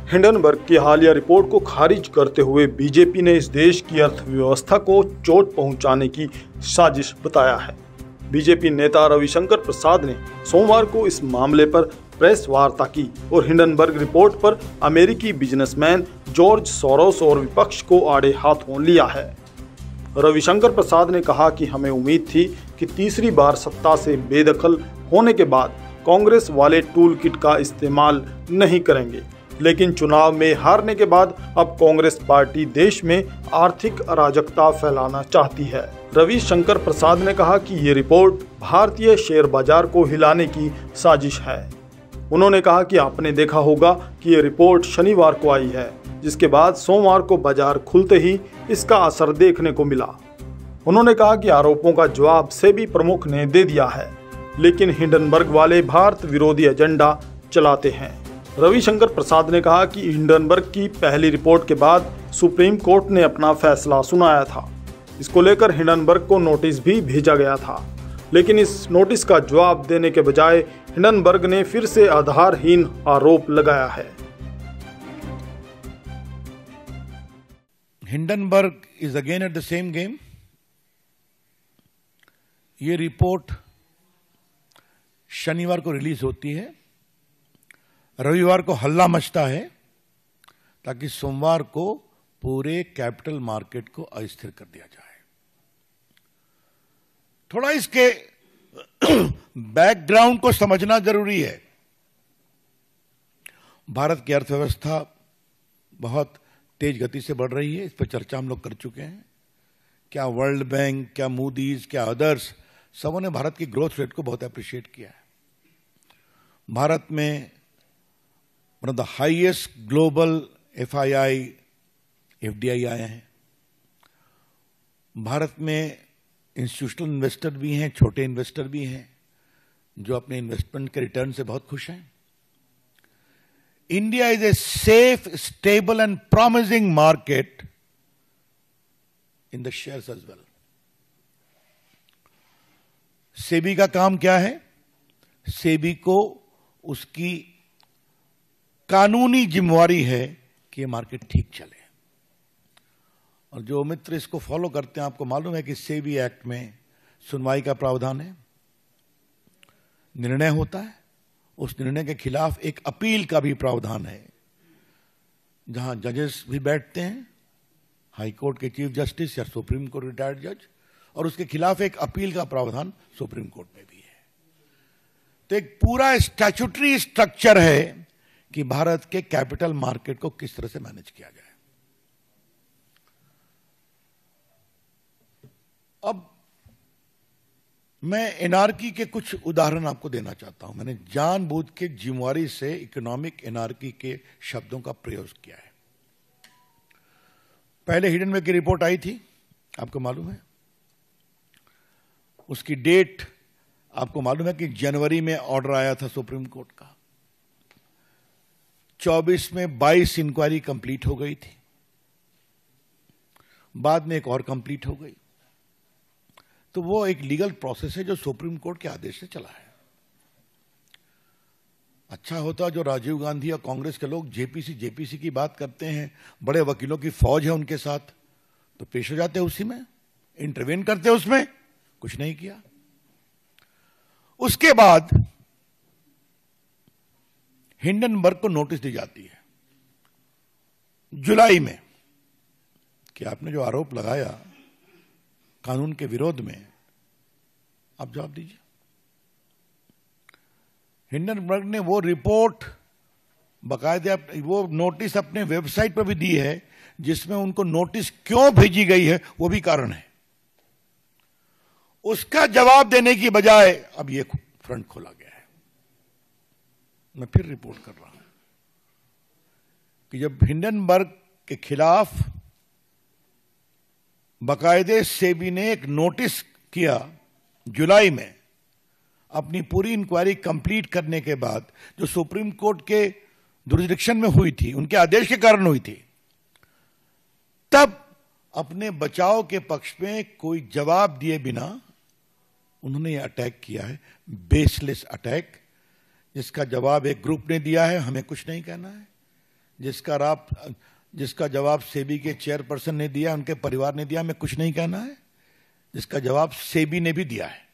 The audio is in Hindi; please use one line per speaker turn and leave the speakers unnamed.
हिंडनबर्ग की हालिया रिपोर्ट को खारिज करते हुए बीजेपी ने इस देश की अर्थव्यवस्था को चोट पहुंचाने की साजिश बताया है। बीजेपी नेता रविशंकर प्रसाद ने सोमवार को इस मामले पर प्रेस वार्ता की और हिंडनबर्ग रिपोर्ट पर अमेरिकी बिजनेसमैन जॉर्ज सोरोस और विपक्ष को आड़े हाथों लिया है। रविशंकर प्रसाद ने कहा कि हमें उम्मीद थी कि तीसरी बार सत्ता से बेदखल होने के बाद कांग्रेस वाले टूल किट का इस्तेमाल नहीं करेंगे, लेकिन चुनाव में हारने के बाद अब कांग्रेस पार्टी देश में आर्थिक अराजकता फैलाना चाहती है। रविशंकर प्रसाद ने कहा कि ये रिपोर्ट भारतीय शेयर बाजार को हिलाने की साजिश है। उन्होंने कहा कि आपने देखा होगा कि ये रिपोर्ट शनिवार को आई है, जिसके बाद सोमवार को बाजार खुलते ही इसका असर देखने को मिला। उन्होंने कहा कि आरोपों का जवाब सेबी प्रमुख ने दे दिया है, लेकिन हिंडनबर्ग वाले भारत विरोधी एजेंडा चलाते हैं। रविशंकर प्रसाद ने कहा कि हिंडनबर्ग की पहली रिपोर्ट के बाद सुप्रीम कोर्ट ने अपना फैसला सुनाया था। इसको लेकर हिंडनबर्ग को नोटिस भी भेजा गया था, लेकिन इस नोटिस का जवाब देने के बजाय हिंडनबर्ग ने फिर से आधारहीन आरोप लगाया है।
Hindenburg is again at the same game. ये रिपोर्ट शनिवार को रिलीज होती है, रविवार को हल्ला मचता है ताकि सोमवार को पूरे कैपिटल मार्केट को अस्थिर कर दिया जाए। थोड़ा इसके बैकग्राउंड को समझना जरूरी है। भारत की अर्थव्यवस्था बहुत तेज गति से बढ़ रही है, इस पर चर्चा हम लोग कर चुके हैं। क्या वर्ल्ड बैंक, क्या मूडीज, क्या अदर्स, सबों ने भारत की ग्रोथ रेट को बहुत अप्रिशिएट किया है। भारत में one of the highest global FDI आए हैं। भारत में इंस्टीट्यूशनल इन्वेस्टर भी हैं, छोटे इन्वेस्टर भी हैं, जो अपने इन्वेस्टमेंट के रिटर्न से बहुत खुश हैं। India is a safe, stable and promising market in the shares as well. SEBI का काम क्या है? सेबी को उसकी कानूनी जिम्मेवारी है कि ये मार्केट ठीक चले, और जो मित्र इसको फॉलो करते हैं, आपको मालूम है कि सेबी एक्ट में सुनवाई का प्रावधान है, निर्णय होता है, उस निर्णय के खिलाफ एक अपील का भी प्रावधान है, जहां जजेस भी बैठते हैं, हाई कोर्ट के चीफ जस्टिस या सुप्रीम कोर्ट रिटायर्ड जज, और उसके खिलाफ एक अपील का प्रावधान सुप्रीम कोर्ट में भी है। तो एक पूरा स्टैट्यूटरी स्ट्रक्चर है कि भारत के कैपिटल मार्केट को किस तरह से मैनेज किया जाए। अब मैं एनार्की के कुछ उदाहरण आपको देना चाहता हूं। मैंने जानबूझ के जिम्मेवारी से इकोनॉमिक एनार्की के शब्दों का प्रयोग किया है। पहले हिंडनबर्ग की रिपोर्ट आई थी, आपको मालूम है। उसकी डेट आपको मालूम है कि जनवरी में ऑर्डर आया था सुप्रीम कोर्ट का। 24 में 22 इंक्वायरी कंप्लीट हो गई थी, बाद में एक और कंप्लीट हो गई। तो वो एक लीगल प्रोसेस है जो सुप्रीम कोर्ट के आदेश से चला है। अच्छा होता जो राजीव गांधी या कांग्रेस के लोग जेपीसी की बात करते हैं, बड़े वकीलों की फौज है उनके साथ, तो पेश हो जाते उसी में, इंटरवेन करते उसमें, कुछ नहीं किया। उसके बाद हिंडनबर्ग को नोटिस दी जाती है जुलाई में कि आपने जो आरोप लगाया कानून के विरोध में, आप जवाब दीजिए। हिंडनबर्ग ने वो रिपोर्ट बाकायदा, वो नोटिस अपने वेबसाइट पर भी दी है, जिसमें उनको नोटिस क्यों भेजी गई है वो भी कारण है। उसका जवाब देने की बजाय अब ये फ्रंट खोला गया है। मैं फिर रिपोर्ट कर रहा हूं कि जब हिंडनबर्ग के खिलाफ बाकायदे सेबी ने एक नोटिस किया जुलाई में, अपनी पूरी इंक्वायरी कंप्लीट करने के बाद, जो सुप्रीम कोर्ट के जुरिसडिक्शन में हुई थी, उनके आदेश के कारण हुई थी, तब अपने बचाव के पक्ष में कोई जवाब दिए बिना उन्होंने ये अटैक किया है, बेसलेस अटैक, जिसका जवाब एक ग्रुप ने दिया है, हमें कुछ नहीं कहना है, जिसका जवाब सेबी के चेयरपर्सन ने दिया, उनके परिवार ने दिया, हमें कुछ नहीं कहना है। जिसका जवाब सेबी ने भी दिया है।